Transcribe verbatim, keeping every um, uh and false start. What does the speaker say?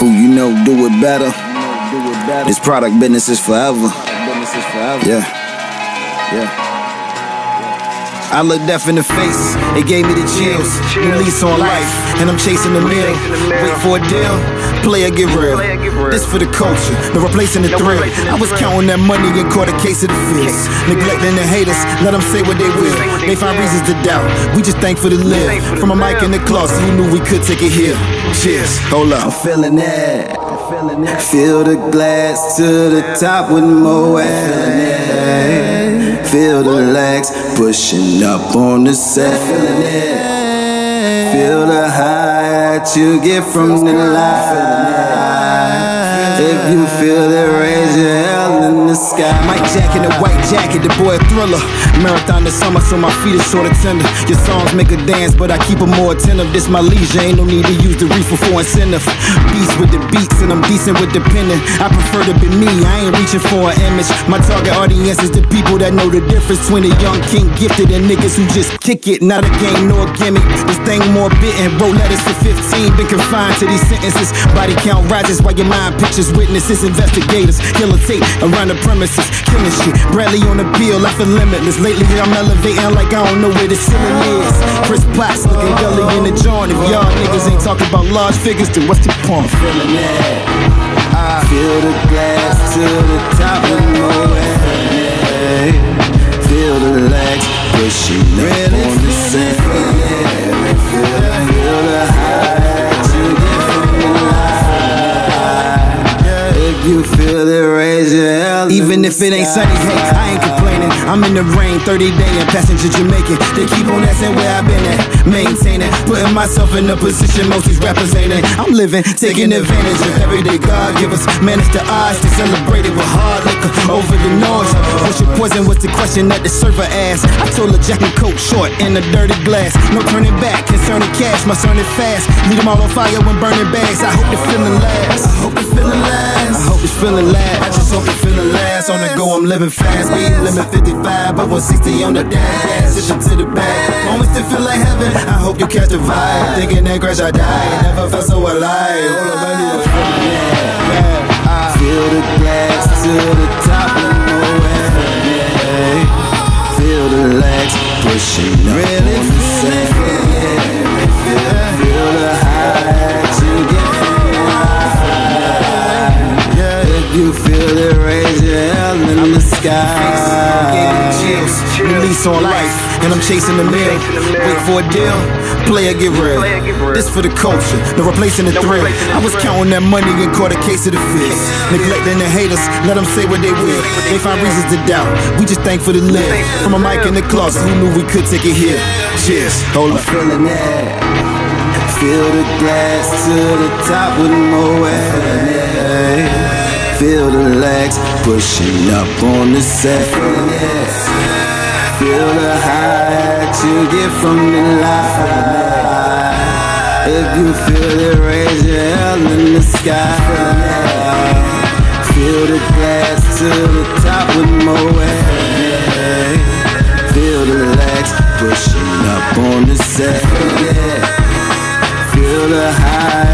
who you know do it better. This product business is forever. Yeah, yeah. I looked death in the face, it gave me the chills. New lease on life, and I'm chasing the meal. Wait for a deal, play or get real. This for the culture, no replacing the thrill. I was counting that money and caught a case of the fears. Neglecting the haters, let them say what they will. They find reasons to doubt, we just thankful to live. From a mic in the closet, who knew we could take it here. Cheers, hold up. I'm feeling that. Fill the glass to the top with more air. Feel the legs pushing up on the set. Feel the high that you get from the light. If you feel it, raise your hell in the sky. Mike Jack in a white jacket, the boy a thriller. Marathon this summer, so my feet are sorta tender. Your songs make a dance, but I keep them more attentive. This my leisure, ain't no need to use the reefer for incentive. Beats with the beats, and I'm decent with the penning. I prefer to be me, I ain't reaching for an image. My target audience is the people that know the difference between a young king gifted and niggas who just kick it. Not a game nor a gimmick, this thing more bitten. Wrote letters for fifteen, been confined to these sentences. Body count rises while your mind pictures witnesses. Investigators, yellow tape around the premises. Killing shit, Bradley on the bill, I feel limitless. Lately I'm elevating like I don't know where the ceiling is. Chris Potts looking gully in the joint. If y'all niggas ain't talking about large figures, then what's the point? Feeling that, I feel the glass to the top of more air. Feel the legs pushing up on the set. Feel the high that you get from the light. If you feel it, raise your hell. Even if it ain't sunny, hey, I ain't complaining. I'm in the rain, thirty day and passenger Jamaican. They keep on asking where I've been at, maintaining, putting myself in a position most these rappers ain't in. I'm living, taking advantage of everyday God give us. Manage the odds to celebrate it with hard liquor over the noise. What's your poison was the question that the server asked. I told her Jack and Coke short in a dirty glass. No turning back, concerning cash, my son is fast. Lead them all on fire when burning bags. I hope the feeling lasts. I hope the feeling lasts. I hope it's feeling lasts. I just hope the feeling lasts. On the go, I'm living fast. Speed limit fifty-five, but one sixty on the dash. Switching to the back, moments that feel like heaven. I hope you catch the vibe. Thinking that crash I die, never felt so alive. Hold up, I need a feeling that. I feel the glass to the top of nowhere. Feel the legs pushing up really on the set. Feel the high that you get from the light. If you feel it, raise your hell in the sky. Release on life, and I'm chasing the meal. Wait for a deal, play or get real. This for the culture, no replacing the thrill. I was counting that money and caught a case of the fears. Neglecting the haters, let them say what they will. They find reasons to doubt, we just thankful to live. From a mic in the closet, who knew we could take it here. Cheers, hold up. I'm feeling that. Feel the glass to the top with more air. Feel the legs pushing up on the set. Feel the high that you get from the light. If you feel it, raise your hell in the sky. Feel the glass to the top with more air. Feel the legs pushing up on the set. Feel the high